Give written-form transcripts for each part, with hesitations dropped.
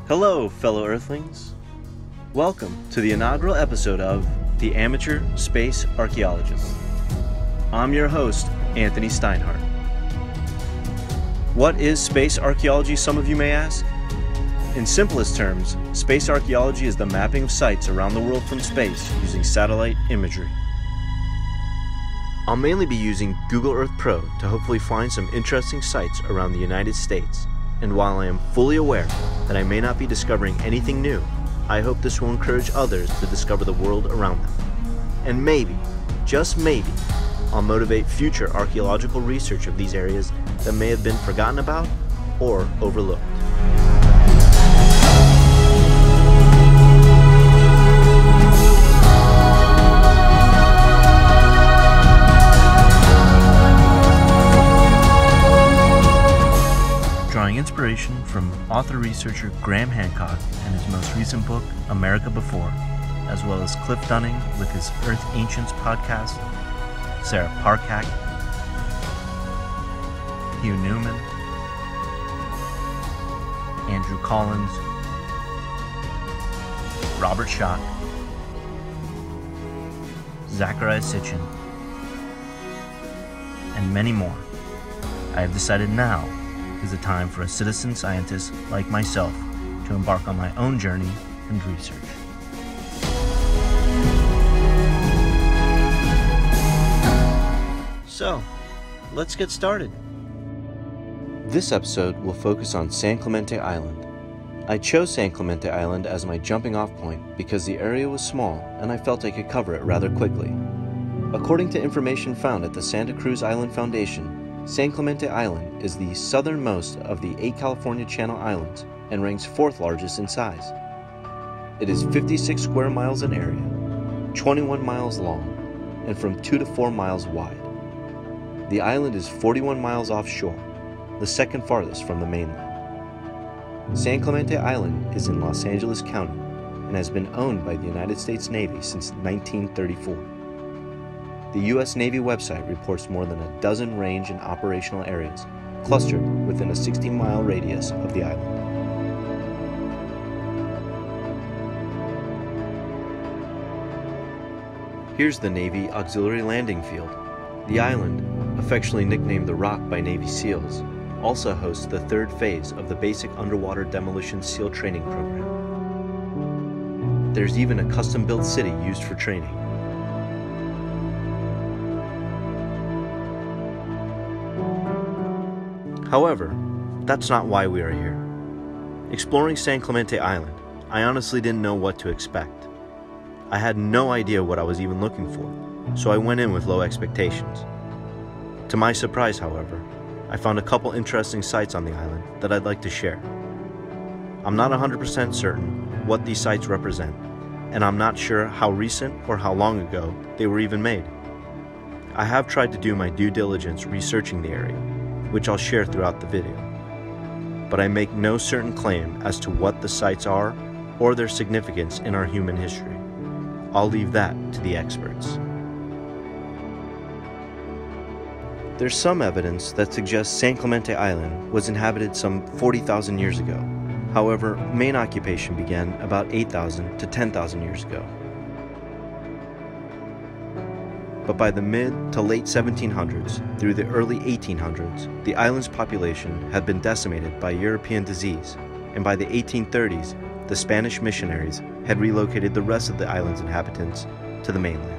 Hello, fellow Earthlings. Welcome to the inaugural episode of the Amateur Space Archaeologist. I'm your host, Anthony Steinhardt. What is space archaeology, some of you may ask? In simplest terms, space archaeology is the mapping of sites around the world from space using satellite imagery. I'll mainly be using Google Earth Pro to hopefully find some interesting sites around the United States, and while I am fully aware that I may not be discovering anything new, I hope this will encourage others to discover the world around them. And maybe, just maybe, I'll motivate future archaeological research of these areas that may have been forgotten about or overlooked. Drawing inspiration from author-researcher Graham Hancock and his most recent book, America Before, as well as Cliff Dunning with his Earth Ancients podcast, Sarah Parkak, Hugh Newman, Andrew Collins, Robert Schock, Zachariah Sitchin, and many more. I have decided now is the time for a citizen scientist like myself to embark on my own journey and research. So, let's get started. This episode will focus on San Clemente Island. I chose San Clemente Island as my jumping off point because the area was small and I felt I could cover it rather quickly. According to information found at the Santa Cruz Island Foundation, San Clemente Island is the southernmost of the 8 California Channel Islands and ranks 4th largest in size. It is 56 square miles in area, 21 miles long, and from 2 to 4 miles wide. The island is 41 miles offshore, the second farthest from the mainland. San Clemente Island is in Los Angeles County and has been owned by the United States Navy since 1934. The U.S. Navy website reports more than a dozen range and operational areas clustered within a 60-mile radius of the island. Here's the Navy Auxiliary Landing Field. The island, affectionately nicknamed the Rock by Navy SEALs, also hosts the 3rd phase of the Basic Underwater Demolition SEAL Training Program. There's even a custom-built city used for training. However, that's not why we are here. Exploring San Clemente Island, I honestly didn't know what to expect. I had no idea what I was even looking for, so I went in with low expectations. To my surprise, however, I found a couple interesting sites on the island that I'd like to share. I'm not 100% certain what these sites represent, and I'm not sure how recent or how long ago they were even made. I have tried to do my due diligence researching the area, which I'll share throughout the video. But I make no certain claim as to what the sites are or their significance in our human history. I'll leave that to the experts. There's some evidence that suggests San Clemente Island was inhabited some 40,000 years ago. However, main occupation began about 8,000 to 10,000 years ago. But by the mid to late 1700s through the early 1800s, the island's population had been decimated by European disease, and by the 1830s, the Spanish missionaries had relocated the rest of the island's inhabitants to the mainland.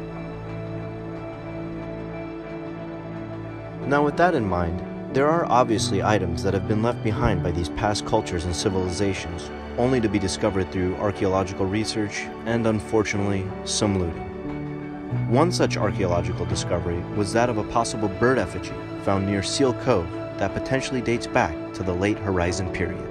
Now, with that in mind, there are obviously items that have been left behind by these past cultures and civilizations, only to be discovered through archaeological research and, unfortunately, some looting. One such archaeological discovery was that of a possible bird effigy found near Seal Cove that potentially dates back to the late Horizon period.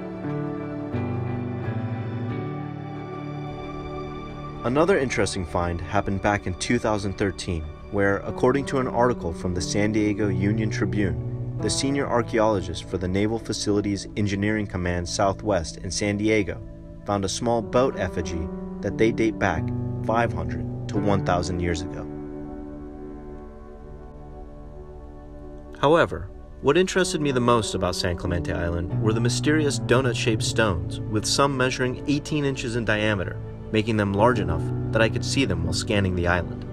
Another interesting find happened back in 2013, where, according to an article from the San Diego Union Tribune, the senior archaeologist for the Naval Facilities Engineering Command Southwest in San Diego found a small boat effigy that they date back 500 to 1,000 years ago. However, What interested me the most about San Clemente Island were the mysterious donut-shaped stones, with some measuring 18 inches in diameter, making them large enough that I could see them while scanning the island.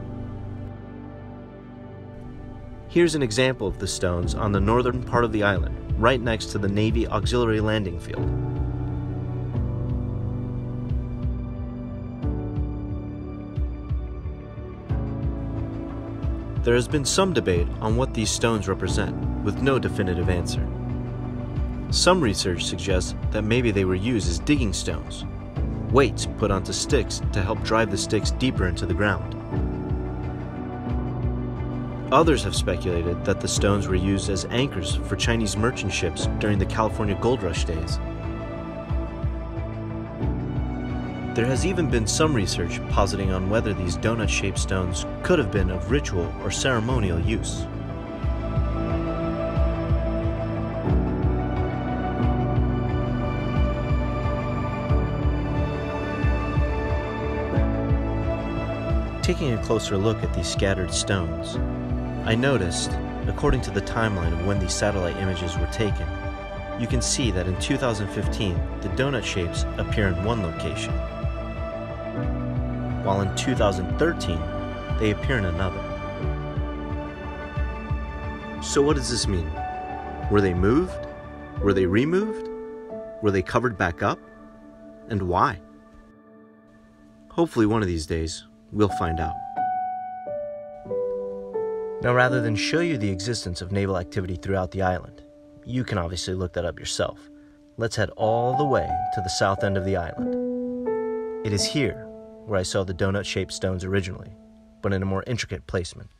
Here's an example of the stones on the northern part of the island, right next to the Navy Auxiliary Landing Field. There has been some debate on what these stones represent, with no definitive answer. Some research suggests that maybe they were used as digging stones, weights put onto sticks to help drive the sticks deeper into the ground. Others have speculated that the stones were used as anchors for Chinese merchant ships during the California Gold Rush days. There has even been some research positing on whether these donut-shaped stones could have been of ritual or ceremonial use. Taking a closer look at these scattered stones, I noticed, according to the timeline of when these satellite images were taken, you can see that in 2015, the donut shapes appear in one location, while in 2013, they appear in another. So what does this mean? Were they moved? Were they removed? Were they covered back up? And why? Hopefully one of these days, we'll find out. Now, rather than show you the existence of naval activity throughout the island, you can obviously look that up yourself. Let's head all the way to the south end of the island. It is here where I saw the donut-shaped stones originally, but in a more intricate placement.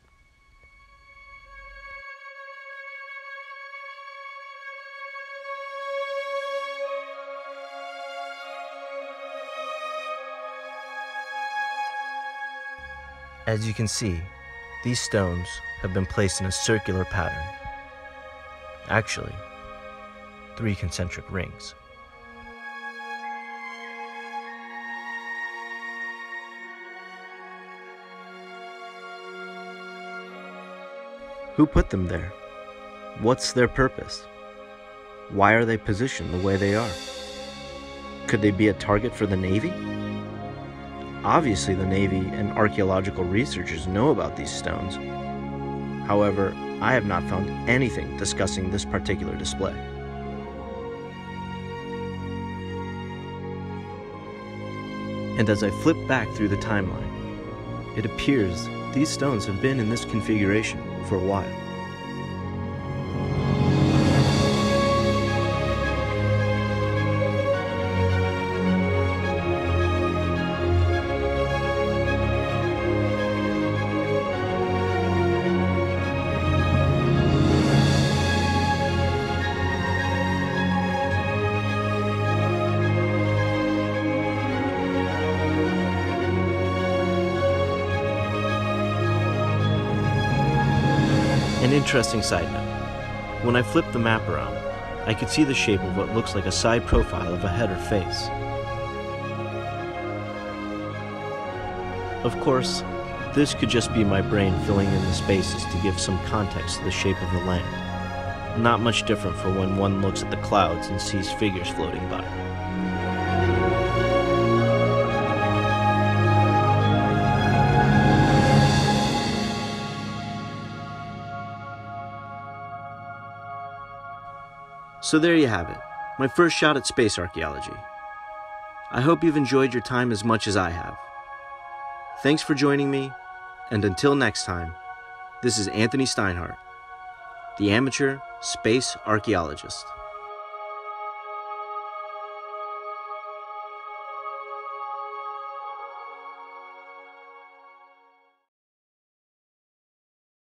As you can see, these stones have been placed in a circular pattern. Actually, 3 concentric rings. Who put them there? What's their purpose? Why are they positioned the way they are? Could they be a target for the Navy? Obviously, the Navy and archaeological researchers know about these stones. However, I have not found anything discussing this particular display. And as I flip back through the timeline, it appears these stones have been in this configuration for a while. An interesting side note. When I flipped the map around, I could see the shape of what looks like a side profile of a head or face. Of course, this could just be my brain filling in the spaces to give some context to the shape of the land. Not much different from when one looks at the clouds and sees figures floating by. So there you have it, my first shot at space archaeology. I hope you've enjoyed your time as much as I have. Thanks for joining me, and until next time, this is Anthony Steinhardt, the Amateur Space Archaeologist.